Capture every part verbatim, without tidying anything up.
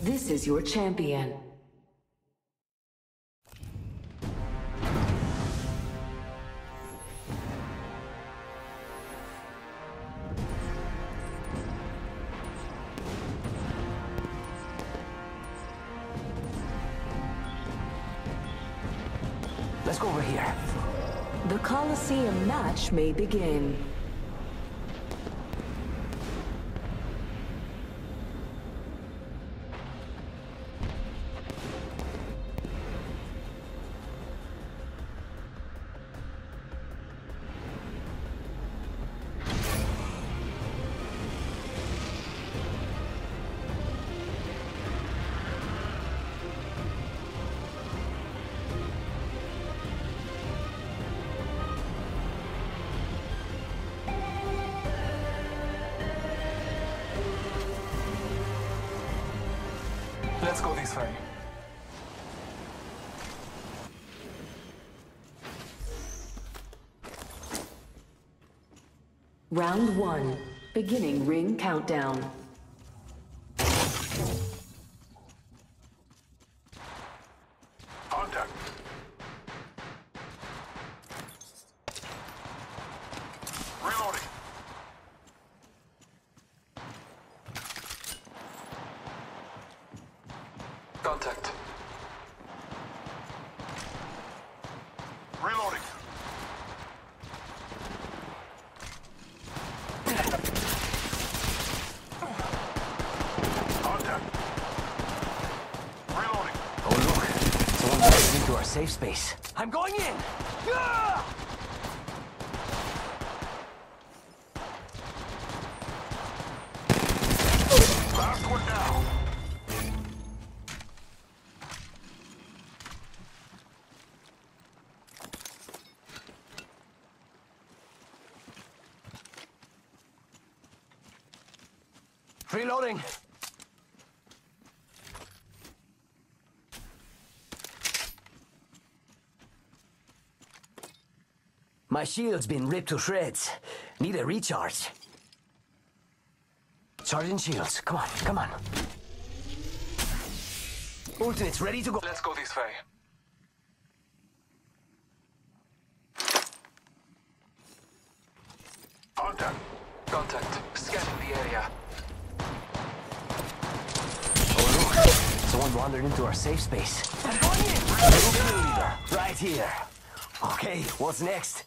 This is your champion. Let's go over here. The Colosseum match may begin. Let's go this way. Round one, beginning ring countdown. Contact. Reloading. Contact. Reloading. Contact. Reloading. Oh look, someone's breaking into our safe space. I'm going in! Ah! Last one down. Reloading! My shield's been ripped to shreds. Need a recharge. Charging shields. Come on, come on. Ultimate's ready to go. Let's go this way. Contact. Contact. Scanning the area. Oh look, someone wandered into our safe space. I'm going in! New leader, right here. Okay, what's next?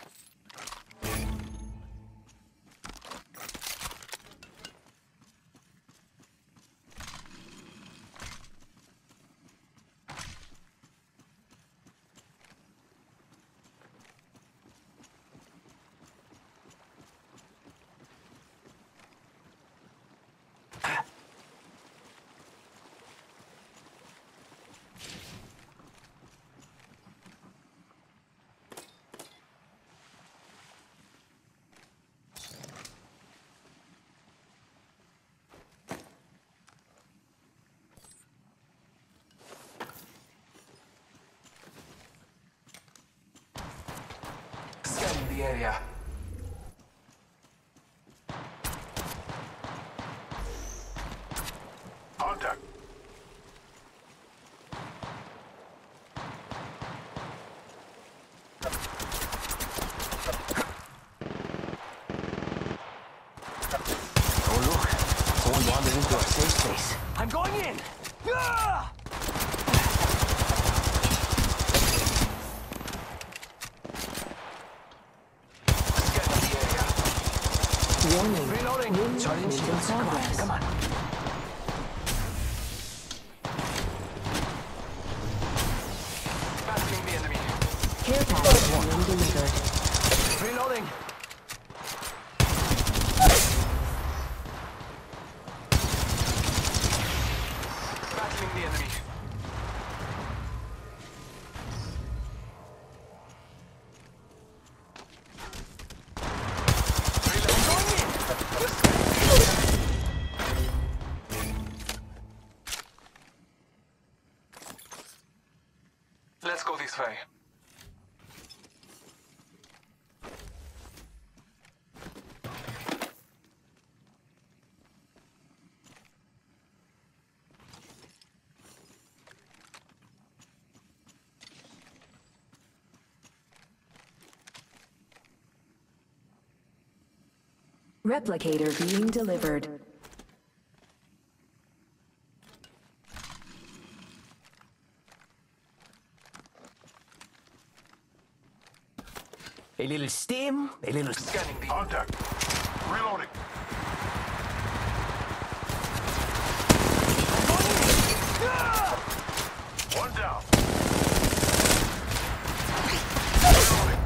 Scanning the area. Contact. Oh look, someone wandered into our safe space. I'm going in! Ah! Scanning the area. Warning. Reloading! Ring Charging movement in shields. Come on, progress. come on. Battling the enemy. Care package being delivered. Reloading! Battling the enemy. Let's go this way. Replicator being delivered. A little steam, a little... Scanning the... Contact. Reloading. One down. Reloading.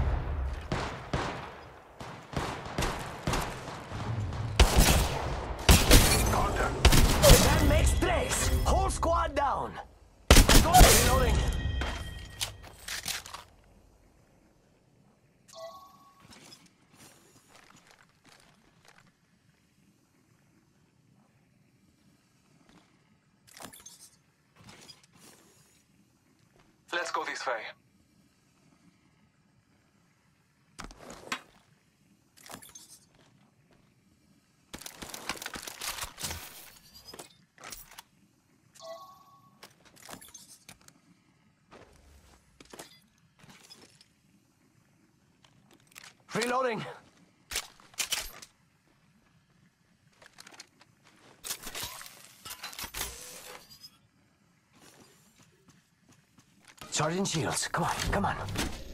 Contact. That makes tres. Whole squad down. Go reloading. Let's go this way. Reloading. Charging shields. Come on, come on.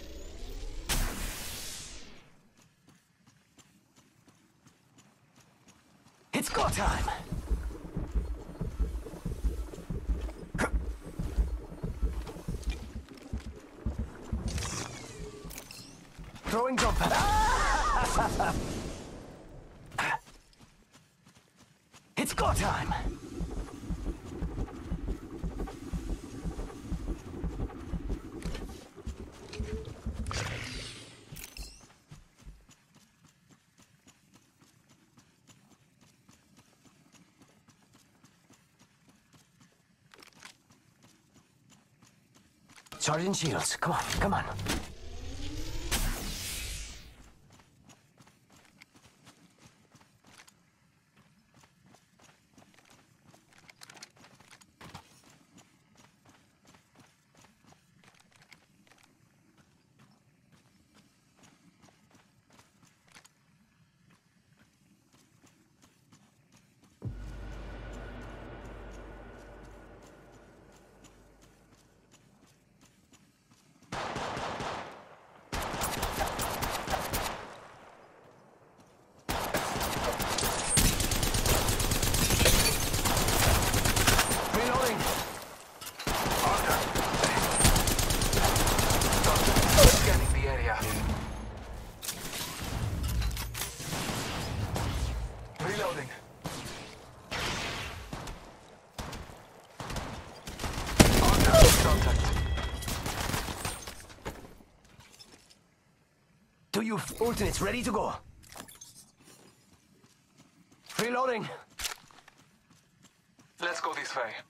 It's go time. Throwing jump pad. Ah! It's go time. Charging shields. Come on, come on. Reloading. Contact. Do you alternates ready to go? Reloading. Let's go this way.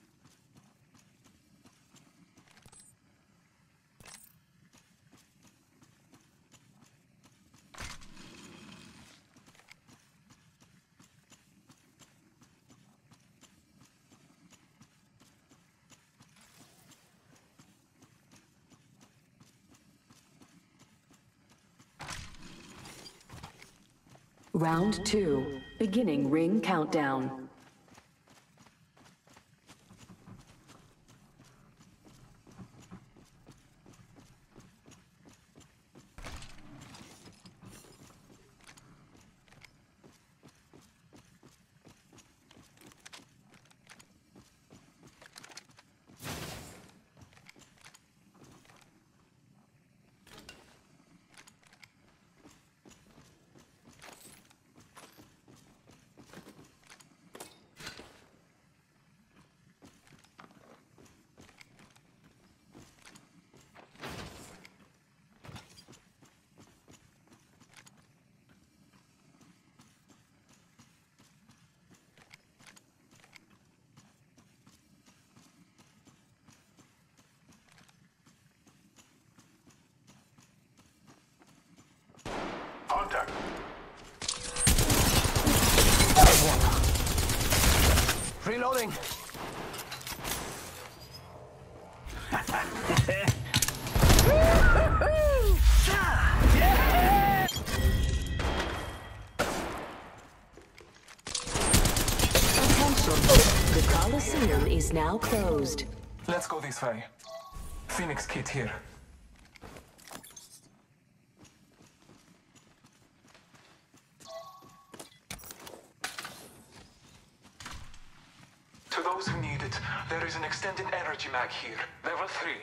Round two. Beginning ring countdown. Contact. Reloading. The Colosseum is now closed. Let's go this way. Phoenix kit here. To those who need it, there is an extended energy mag here. Level three.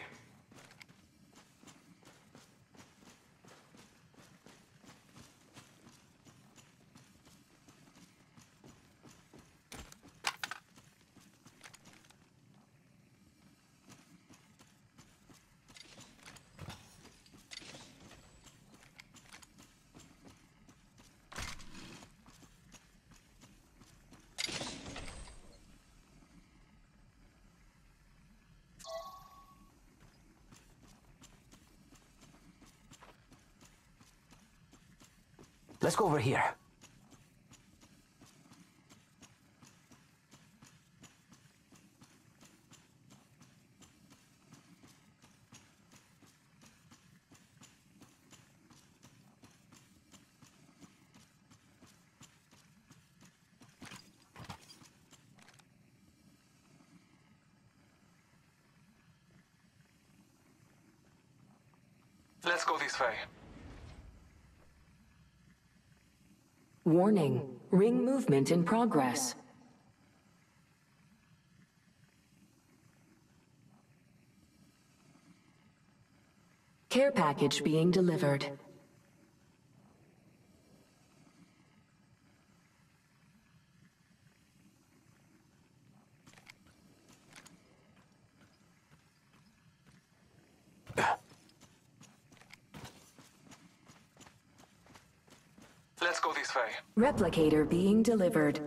Let's go over here. Let's go this way. Warning. Ring movement in progress. Care package being delivered. Let's go this way. Replicator being delivered.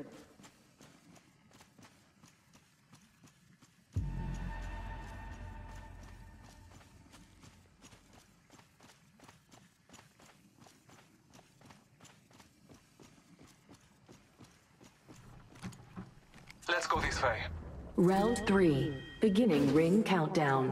Let's go this way. Round three. Beginning ring countdown.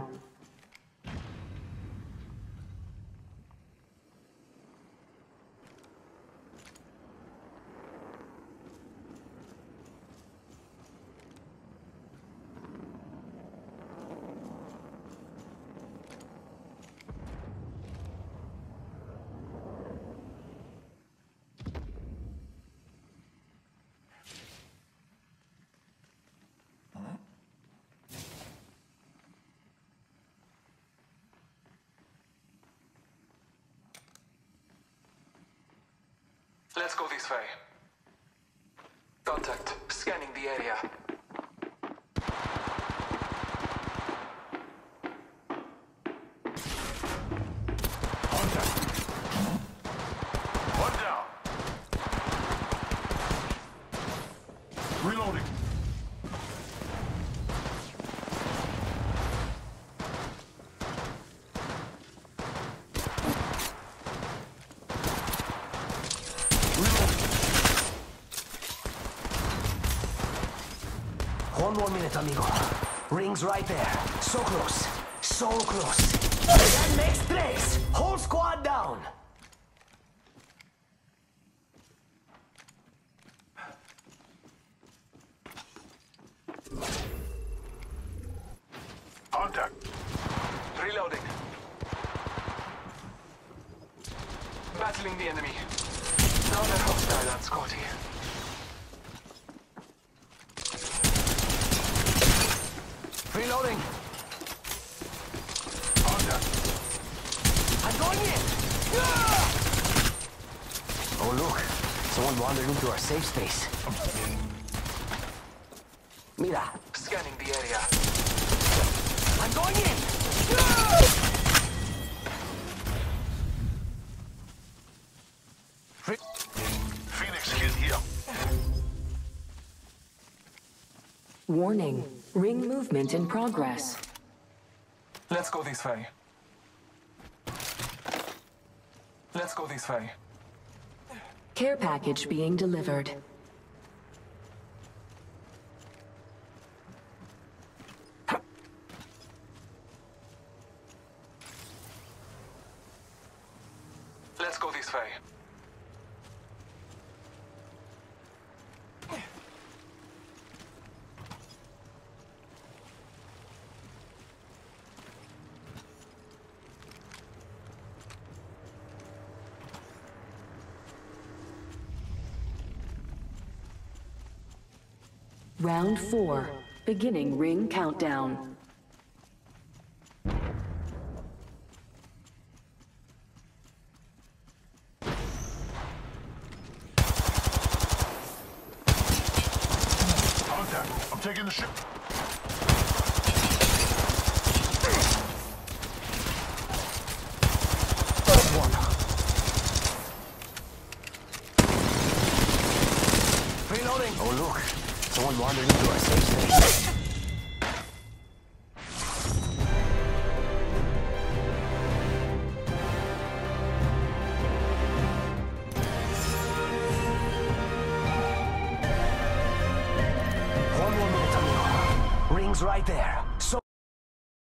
Let's go this way. Contact. Scanning the area. Contact. One down. Reloading. One more minute, amigo. Ring's right there. So close. So close. That makes tres. Whole squad down. Contact. Reloading. Battling the enemy. Another hostile on Scotty. Reloading. Contact. I'm going in. Oh, look. Someone wandered into our safe space. Mira. Scanning the area. I'm going in. Phoenix kid here. Warning. Ring movement in progress. Let's go this way. Let's go this way. Care package being delivered. Let's go this way. Round four. Beginning ring countdown. Contact. I'm taking the ship. Reloading. Oh, look. Someone wandered into our safe space. One more minute, amigo. Ring's right there.